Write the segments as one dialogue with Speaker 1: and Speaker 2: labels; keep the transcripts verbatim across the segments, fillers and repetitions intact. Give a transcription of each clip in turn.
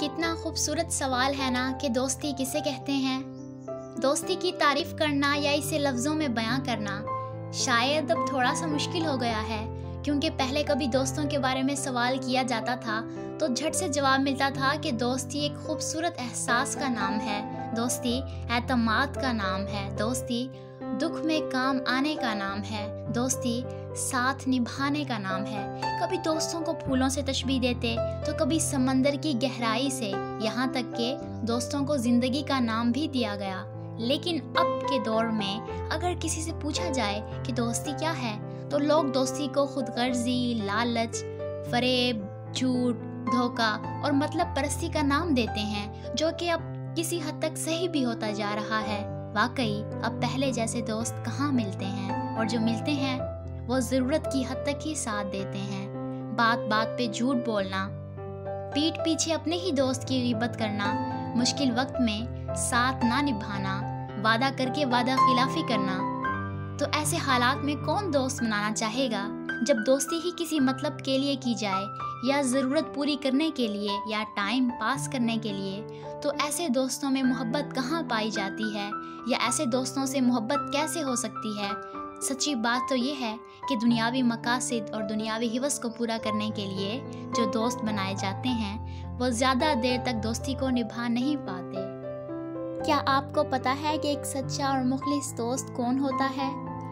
Speaker 1: कितना खूबसूरत सवाल है ना कि दोस्ती किसे कहते हैं। दोस्ती की तारीफ करना या इसे लफ्ज़ों में बयां करना शायद अब थोड़ा सा मुश्किल हो गया है, क्योंकि पहले कभी दोस्तों के बारे में सवाल किया जाता था तो झट से जवाब मिलता था कि दोस्ती एक खूबसूरत एहसास का नाम है, दोस्ती एतमाद का नाम है, दोस्ती दुख में काम आने का नाम है, दोस्ती साथ निभाने का नाम है। कभी दोस्तों को फूलों से तशबीह देते तो कभी समंदर की गहराई से, यहाँ तक कि दोस्तों को जिंदगी का नाम भी दिया गया। लेकिन अब के दौर में अगर किसी से पूछा जाए कि दोस्ती क्या है तो लोग दोस्ती को खुदगर्जी, लालच, फरेब, झूठ, धोखा और मतलब परस्ती का नाम देते हैं, जो कि अब किसी हद तक सही भी होता जा रहा है। वाकई अब पहले जैसे दोस्त कहाँ मिलते हैं, और जो मिलते हैं वो ज़रूरत की हद तक ही साथ देते हैं। बात बात पे झूठ बोलना, पीठ पीछे अपने ही दोस्त की गिबत करना, मुश्किल वक्त में साथ ना निभाना, वादा करके वादा खिलाफी करना, तो ऐसे हालात में कौन दोस्त बनाना चाहेगा जब दोस्ती ही किसी मतलब के लिए की जाए या ज़रूरत पूरी करने के लिए या टाइम पास करने के लिए। तो ऐसे दोस्तों में मोहब्बत कहाँ पाई जाती है, या ऐसे दोस्तों से मोहब्बत कैसे हो सकती है। सच्ची बात तो ये है कि दुनियावी मकासद और दुनियावी हिवस को पूरा करने के लिए जो दोस्त बनाए जाते हैं वो ज़्यादा देर तक दोस्ती को निभा नहीं पाते। क्या आपको पता है कि एक सच्चा और मुखलिस दोस्त कौन होता है?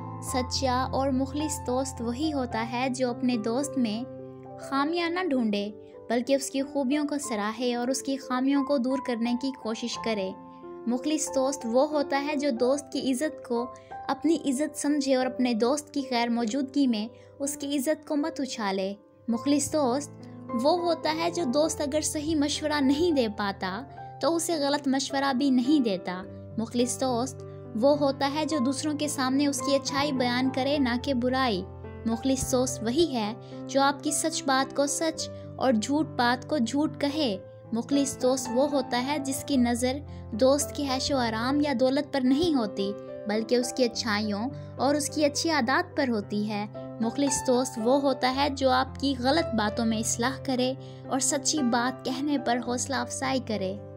Speaker 1: सच्चा और मुखलिस दोस्त वही होता है जो अपने दोस्त में खामियां न ढूंढे, बल्कि उसकी खूबियों को सराहे और उसकी खामियों को दूर करने की कोशिश करे। मुखलिस दोस्त वो होता है जो दोस्त की इज़्ज़त को अपनी इज़्ज़त समझे और अपने दोस्त की गैर मौजूदगी में उसकी इज़्ज़त को मत उछाले। मुखलिस दोस्त वो होता है जो दोस्त अगर सही मशवरा नहीं दे पाता तो उसे गलत मशवरा भी नहीं देता। मुखलिस दोस्त वो होता है जो दूसरों के सामने उसकी अच्छाई बयान करे, ना कि बुराई। मुखलिस दोस्त वही है जो आपकी सच बात को सच और झूठ बात को झूठ कहे। मुखलिस दोस्त वो होता है जिसकी नज़र दोस्त की ऐशो आराम या दौलत पर नहीं होती, बल्कि उसकी अच्छाइयों और उसकी अच्छी आदत पर होती है। मुखलिस दोस्त वो होता है जो आपकी गलत बातों में इस्लाह करे और सच्ची बात कहने पर हौसला अफजाई करे।